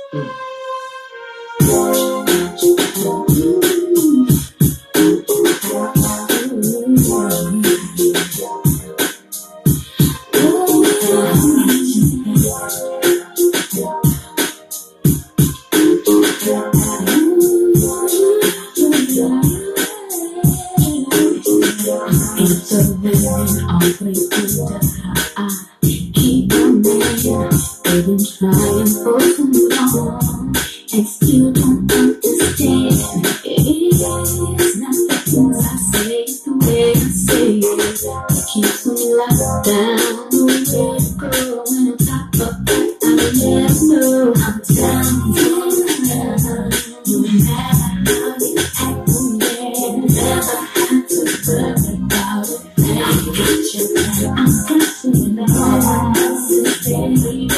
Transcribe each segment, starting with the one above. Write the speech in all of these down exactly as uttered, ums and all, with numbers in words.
Trying for too long and still don't understand. It's not the things I say, it's the way I say it that keeps me locked down. No way to go when I'm top of it. I will never know I'm down, down. No matter how you act on me, never have to worry about it. I got you, I got you now. This is baby.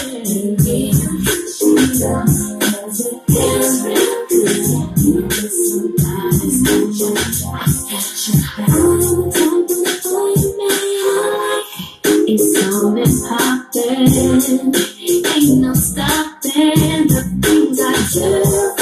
Cause it feels real good. You with somebody's got you, got you back. I'm talking before you made it's on and poppin'. Ain't no stopping the things I do.